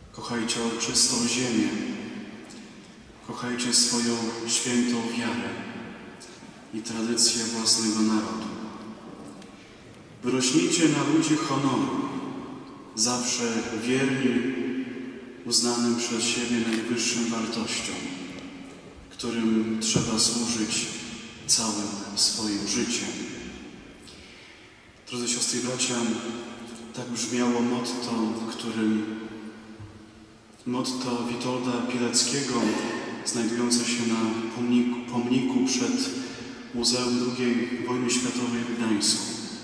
Kochajcie ojczystą ziemię. Kochajcie swoją świętą wiarę i tradycję własnego narodu. Wyrośnijcie na ludzi honoru, zawsze wierni uznanym przez siebie najwyższym wartościom, którym trzeba służyć całym swoim życiem. Drodzy siostry i bracia, tak brzmiało motto Witolda Pileckiego, znajdujące się na pomniku przed Muzeum II Wojny Światowej w Gdańsku.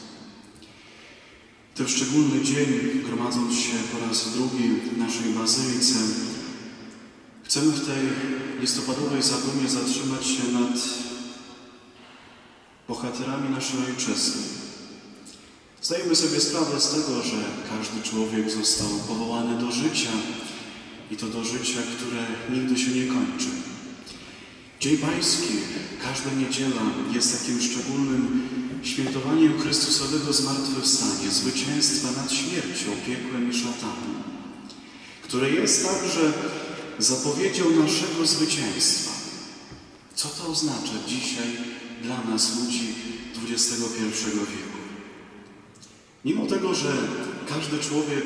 W ten szczególny dzień, gromadząc się po raz drugi w naszej bazylice, chcemy w tej listopadowej zadumie zatrzymać się nad bohaterami naszej ojczyzny. Zdajemy sobie sprawę z tego, że każdy człowiek został powołany do życia i to do życia, które nigdy się nie kończy. Dzień Pański, każda niedziela jest takim szczególnym świętowaniem Chrystusowego zmartwychwstania, zwycięstwa nad śmiercią, piekłem i szatanem, które jest także zapowiedzią naszego zwycięstwa. Co to oznacza dzisiaj dla nas, ludzi XXI wieku? Mimo tego, że każdy człowiek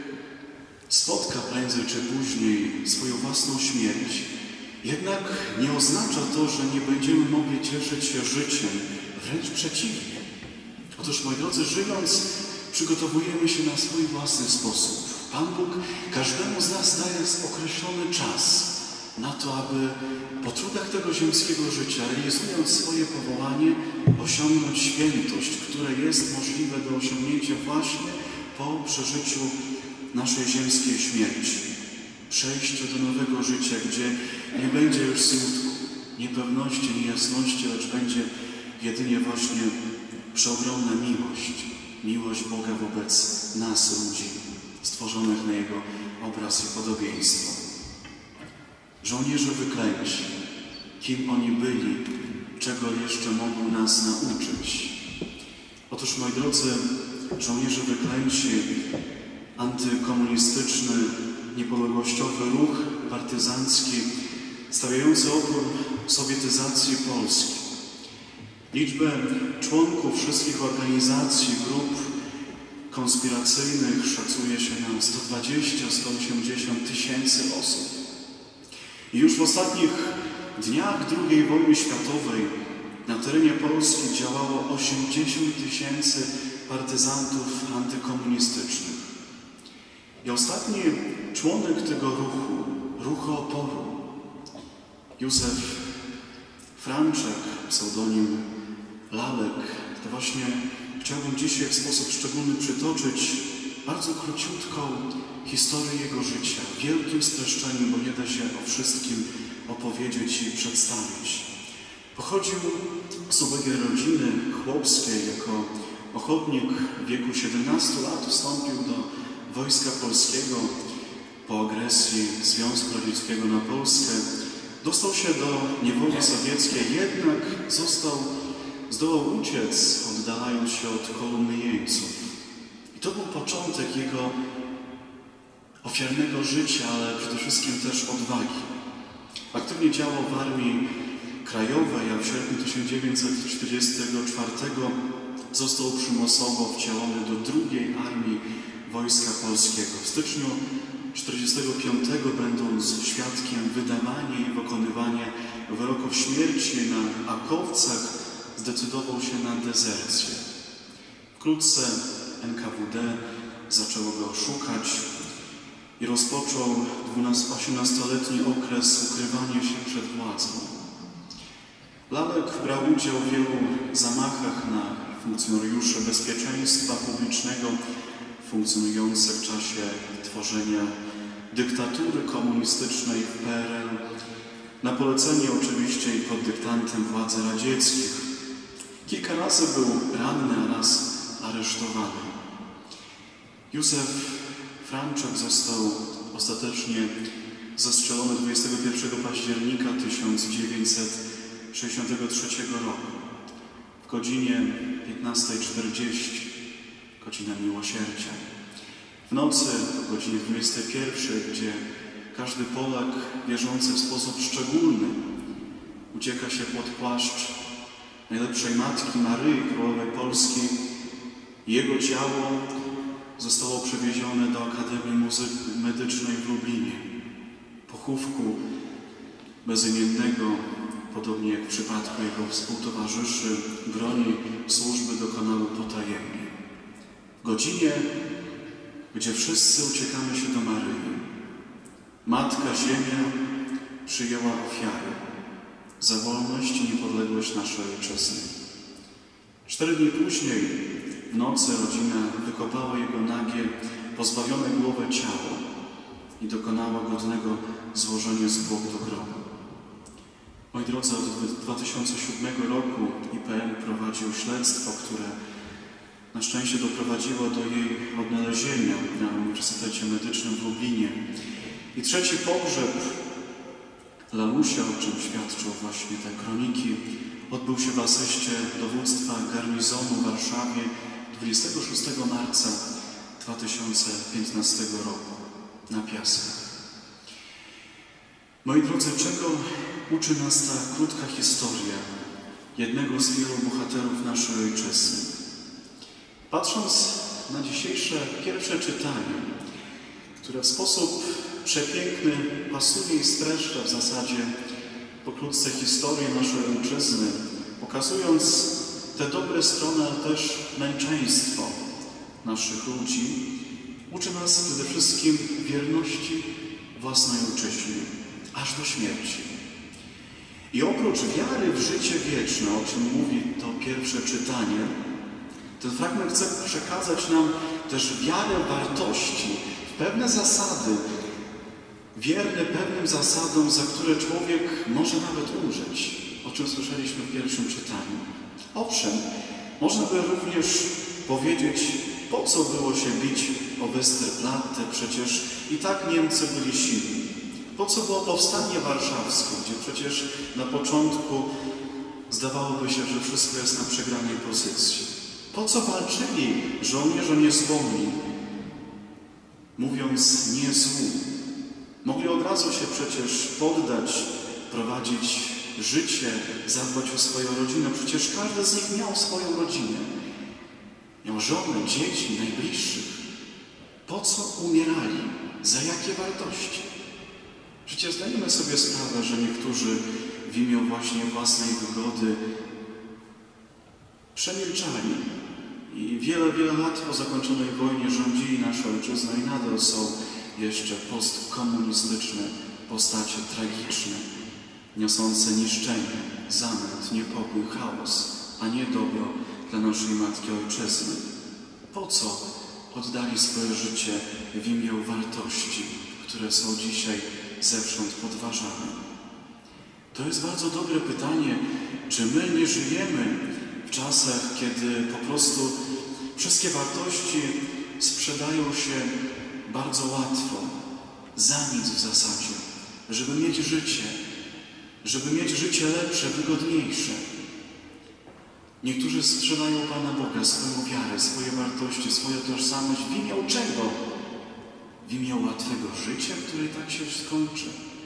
spotka prędzej czy później swoją własną śmierć, jednak nie oznacza to, że nie będziemy mogli cieszyć się życiem, wręcz przeciwnie. Otóż, moi drodzy, żyjąc, przygotowujemy się na swój własny sposób. Pan Bóg każdemu z nas daje określony czas na to, aby po trudach tego ziemskiego życia, realizując swoje powołanie, osiągnąć świętość, które jest możliwe do osiągnięcia właśnie po przeżyciu naszej ziemskiej śmierci. Przejściu do nowego życia, gdzie nie będzie już smutku, niepewności, niejasności, lecz będzie jedynie właśnie przeogromna miłość. Miłość Boga wobec nas, ludzi, stworzonych na Jego obraz i podobieństwo. Żołnierze wyklęci, kim oni byli, czego jeszcze mogą nas nauczyć. Otóż, moi drodzy, żołnierze wyklęci, antykomunistyczny, niepodległościowy ruch partyzancki stawiający opór sowietyzacji Polski. Liczbę członków wszystkich organizacji, grup konspiracyjnych szacuje się na 120–180 tysięcy osób. I już w ostatnich dniach II wojny światowej na terenie Polski działało 80 tysięcy partyzantów antykomunistycznych. I ostatni członek tego ruchu oporu, Józef Franczek, pseudonim Lalek, to właśnie chciałbym dzisiaj w sposób szczególny przytoczyć bardzo króciutką historię jego życia, w wielkim streszczeniu, bo nie da się o wszystkim opowiedzieć i przedstawić. Pochodził z ubogiej rodziny chłopskiej. Jako ochotnik w wieku 17 lat wstąpił do Wojska Polskiego po agresji Związku Radzieckiego na Polskę. Dostał się do niewoli sowieckiej, jednak zdołał uciec, oddalając się od kolumny jeńców. I to był początek jego ofiarnego życia, ale przede wszystkim też odwagi. Aktywnie działał w Armii Krajowej, a w sierpniu 1944 został przymusowo wcielony do II Armii Wojska Polskiego. W styczniu 1945, będąc świadkiem wydawania i wykonywania wyroków śmierci na Akowcach, zdecydował się na dezercję. Wkrótce NKWD zaczęło go szukać i rozpoczął 18-letni okres ukrywania się przed władzą. Lalek brał udział w wielu zamachach na funkcjonariuszy bezpieczeństwa publicznego funkcjonujące w czasie tworzenia dyktatury komunistycznej w PRL, na polecenie oczywiście i pod dyktantem władz radzieckich. Kilka razy był ranny, a raz aresztowany. Józef Franczek został ostatecznie zastrzelony 21 października 1963 roku w godzinie 15:40, godzina miłosierdzia. W nocy o godzinie 21, gdzie każdy Polak wierzący w sposób szczególny ucieka się pod płaszcz najlepszej Matki Maryi, Królowej Polski, jego ciało zostało przewiezione do Akademii Medycznej w Lublinie. Pochówku bezimiennego, podobnie jak w przypadku jego współtowarzyszy, broni służby dokonały potajemnie. W godzinie, gdzie wszyscy uciekamy się do Maryi, Matka Ziemia przyjęła ofiarę za wolność i niepodległość naszej ojczyzny. 4 dni później, w nocy, rodzina wykopała jego nagie, pozbawione głowy ciało i dokonała godnego złożenia zwłok do grobu. Moi drodzy, od 2007 roku IPN prowadził śledztwo, które na szczęście doprowadziło do jej odnalezienia na Uniwersytecie Medycznym w Lublinie. I trzeci pogrzeb Lalusia, o czym świadczą właśnie te kroniki, odbył się w asyście dowództwa garnizonu w Warszawie 26 marca 2015 roku na Piastach. Moi drodzy, czego uczy nas ta krótka historia jednego z wielu bohaterów naszej ojczyzny? Patrząc na dzisiejsze pierwsze czytanie, które w sposób przepiękny pasuje i streszcza w zasadzie pokrótce historię naszej ojczyzny, pokazując te dobre strony, ale też męczeństwo naszych ludzi, uczy nas przede wszystkim wierności własnej ojczyźnie, aż do śmierci. I oprócz wiary w życie wieczne, o czym mówi to pierwsze czytanie, ten fragment chce przekazać nam też wiarę wartości, w pewne zasady, wierny pewnym zasadom, za które człowiek może nawet umrzeć, o czym słyszeliśmy w pierwszym czytaniu. Owszem, można by również powiedzieć, po co było się bić o Westerplatte, przecież i tak Niemcy byli silni. Po co było powstanie warszawskie, gdzie przecież na początku zdawałoby się, że wszystko jest na przegranej pozycji. Po co walczyli żołnierze niezłomni, mówiąc nie złu? Mogli od razu się przecież poddać, prowadzić życie, zadbać o swoją rodzinę. Przecież każdy z nich miał swoją rodzinę. Miał żonę, dzieci, najbliższych. Po co umierali? Za jakie wartości? Przecież zdajemy sobie sprawę, że niektórzy w imię właśnie własnej wygody przemilczali i wiele lat po zakończonej wojnie rządzili naszą ojczyzną i nadal są jeszcze postkomunistyczne postacie tragiczne, niosące niszczenie, zamęt, niepokój, chaos, a nie dobro dla naszej Matki Ojczyzny. Po co oddali swoje życie w imię wartości, które są dzisiaj zewsząd podważane? To jest bardzo dobre pytanie, czy my nie żyjemy w czasach, kiedy po prostu wszystkie wartości sprzedają się bardzo łatwo, za nic w zasadzie, żeby mieć życie lepsze, wygodniejsze. Niektórzy sprzedają Pana Boga, swoją wiarę, swoje wartości, swoją tożsamość w imię czego? W imię łatwego życia, które i tak się skończy.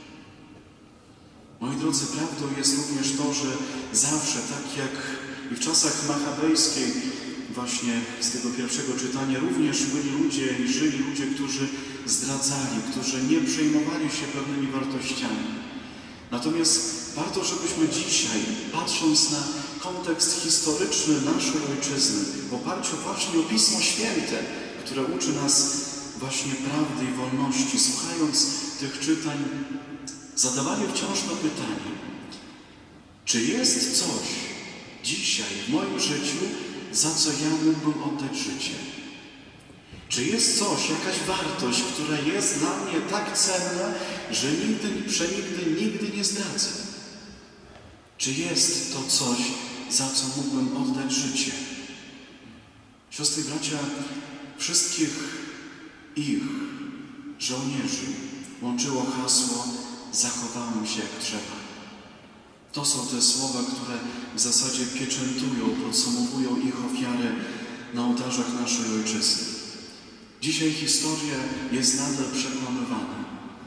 Moi drodzy, prawdą jest również to, że zawsze, tak jak i w czasach machabejskiej, właśnie z tego pierwszego czytania, również byli ludzie i żyli ludzie, którzy zdradzali, którzy nie przejmowali się pewnymi wartościami. Natomiast warto, żebyśmy dzisiaj, patrząc na kontekst historyczny naszej ojczyzny, w oparciu właśnie o Pismo Święte, które uczy nas właśnie prawdy i wolności, słuchając tych czytań, zadawali wciąż to pytanie: czy jest coś dzisiaj w moim życiu, za co ja mógłbym oddać życie? Czy jest coś, jakaś wartość, która jest dla mnie tak cenna, że nigdy nie zdradzę? Czy jest to coś, za co mógłbym oddać życie? Siostry i bracia, wszystkich ich żołnierzy łączyło hasło: zachowałem się jak trzeba. To są te słowa, które w zasadzie pieczętują, podsumowują ich ofiarę na ołtarzach naszej ojczyzny. Dzisiaj historia jest nadal przekłamywana.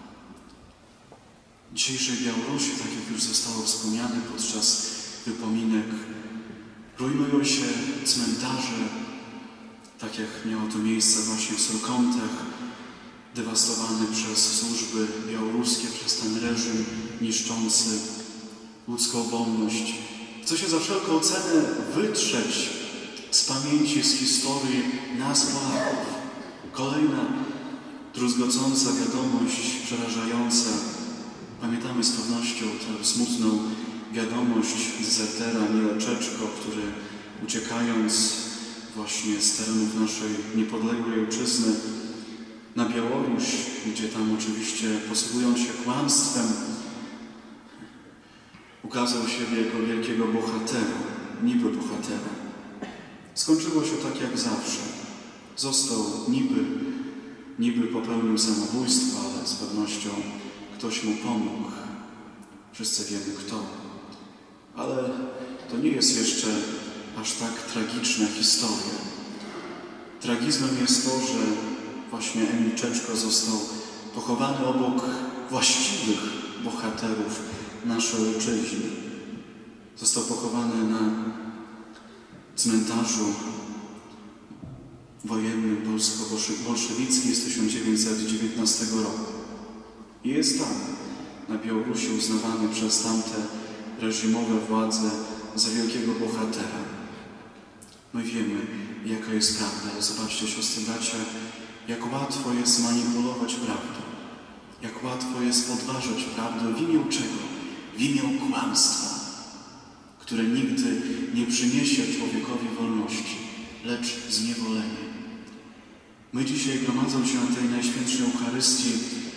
W dzisiejszej Białorusi, tak jak już zostało wspomniane podczas wypominek, rujnują się cmentarze, tak jak miało to miejsce właśnie w Solkomtach, dewastowany przez służby białoruskie, przez ten reżim niszczący ludzką wolność. Chce się za wszelką cenę wytrzeć z pamięci, z historii nas, Polaków. Kolejna druzgocąca wiadomość, przerażająca. Pamiętamy z pewnością tę smutną wiadomość dezertera Mieleczeczko, który uciekając właśnie z terenów naszej niepodległej ojczyzny na Białoruś, gdzie tam oczywiście posługując się kłamstwem, ukazał siebie jako wielkiego bohatera, niby bohatera. Skończyło się tak jak zawsze. Został niby popełnił samobójstwo, ale z pewnością ktoś mu pomógł. Wszyscy wiemy kto. Ale to nie jest jeszcze aż tak tragiczna historia. Tragizmem jest to, że właśnie Emil Czeczko został pochowany obok właściwych bohaterów naszej ojczyzny. Został pochowany na cmentarzu wojennym polsko-bolszewickim z 1919 roku. I jest tam, na Białorusi, uznawany przez tamte reżimowe władze za wielkiego bohatera. My wiemy, jaka jest prawda, ale zobaczcie, siostry, bracia, jak łatwo jest manipulować prawdą, jak łatwo jest podważać prawdę. W imię czego? W imię kłamstwa, które nigdy nie przyniesie człowiekowi wolności, lecz zniewolenie. My dzisiaj, gromadząc się na tej Najświętszej Eucharystii,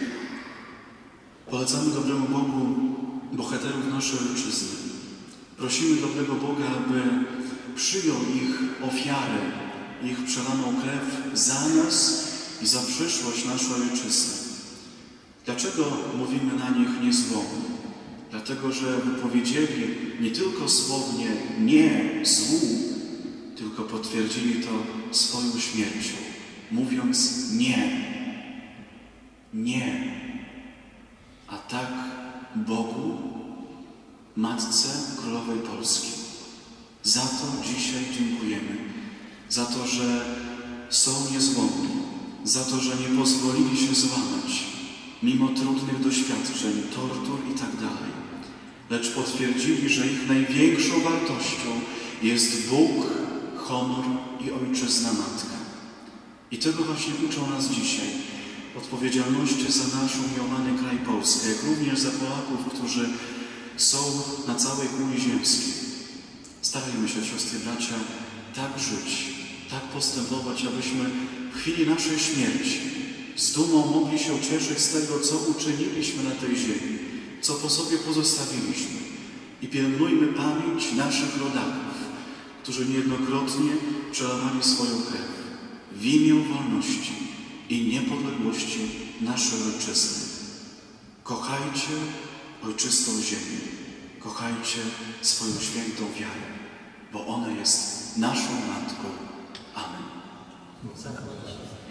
polecamy dobremu Bogu bohaterów naszej ojczyzny. Prosimy dobrego Boga, aby przyjął ich ofiarę, ich przelaną krew za nas i za przyszłość naszej ojczyzny. Dlaczego mówimy na nich niezłomnie? Dlatego, że wypowiedzieli nie tylko słownie nie złu, tylko potwierdzili to swoją śmiercią, mówiąc nie. Nie. A tak Bogu, Matce Królowej Polski. Za to dzisiaj dziękujemy. Za to, że są niezłomni. Za to, że nie pozwolili się złamać, mimo trudnych doświadczeń, tortur i tak dalej. Lecz potwierdzili, że ich największą wartością jest Bóg, honor i Ojczyzna Matka. I tego właśnie uczą nas dzisiaj. Odpowiedzialności za nasz umiłowany kraj Polski, jak również za Polaków, którzy są na całej kuli ziemskiej. Starajmy się, siostry, bracia, tak żyć, tak postępować, abyśmy w chwili naszej śmierci z dumą mogli się cieszyć z tego, co uczyniliśmy na tej ziemi, co po sobie pozostawiliśmy. I pielęgnujmy pamięć naszych rodaków, którzy niejednokrotnie przelewali swoją krew w imię wolności i niepodległości naszej ojczyzny. Kochajcie ojczystą ziemię, kochajcie swoją świętą wiarę, bo ona jest naszą Matką. Amen.